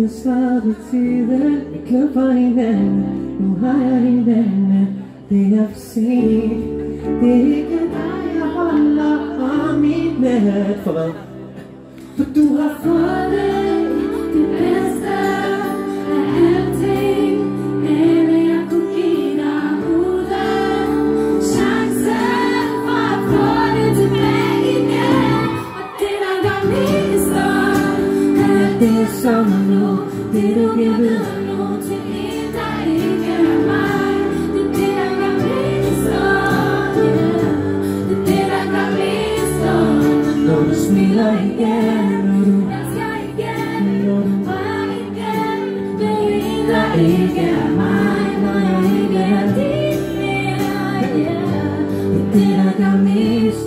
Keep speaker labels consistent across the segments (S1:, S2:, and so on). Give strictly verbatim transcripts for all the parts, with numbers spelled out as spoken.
S1: mindes aldrig tiden. Vi klubber hinanden, nu har jeg hinanden. Det er for sent. Det er ikke dig, jeg holder om mit net. For hvad? For du har fået det bedste af alting. Hele jeg kunne give dig uden chancen for at få det tilbage igen. Og det der gør mest er det som er nu. Det du giver videre nu til en, der ikke er mig. Det er det der gør mest yeah. Det er det der gør mest når du smiler igen. Ikke er mig, når jeg ikke er din mere, yeah. Det er det, der gør mest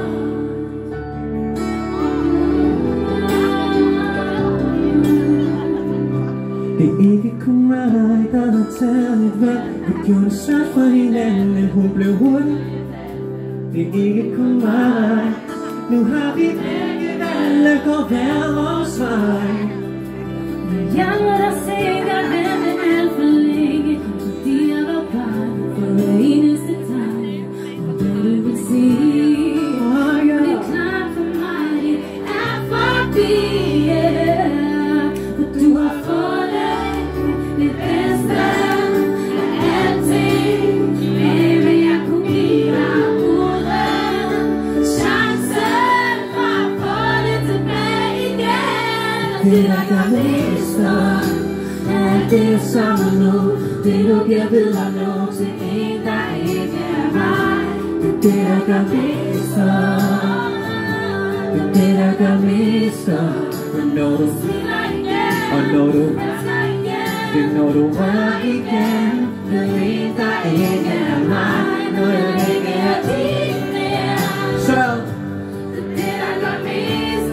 S1: Det er ikke kun mig, der har taget et valg. Vi gjorde det svært for hinanden, men hun blev hurtig. Det er ikke kun mig. Nu har vi begge valg at gå hver vores vej. Jeg må da se dig vente alt for længe, fordi jeg var bange for hver eneste tegn. Og hvad du vil sige, det er klart for mig, det er forbi, yeah. For du har fået det bedste af alting. Baby, jeg kunne give dig uden chancen for at få det tilbage igen. Og det der gør mest er det samme nu. Det du giver videre nu til en, der ikke er mig. Det er det der gør mest. Det er det der gør mest. Og når du Og når du Det er når du rører igen. Det er en, der ikke er mig. Når jeg ikke er din mere. Så det er det der gør mest.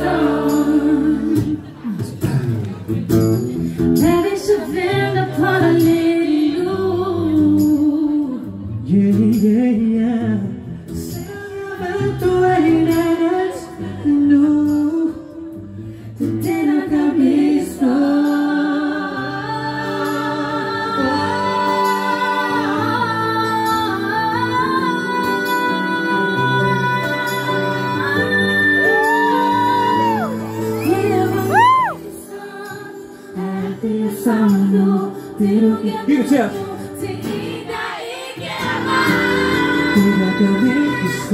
S1: Hvad hvis jeg venter på dig lidt endnu? Yeah, yeah, yeah. Selvom du er hinandens nu. Det er det, der gør mest. Det er sammen nu. Det du giver til en, der ikke er mig. Det der gør mest.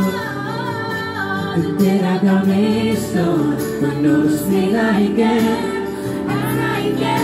S1: Det er det der gør mest. Og når du smiler igen, altså igen.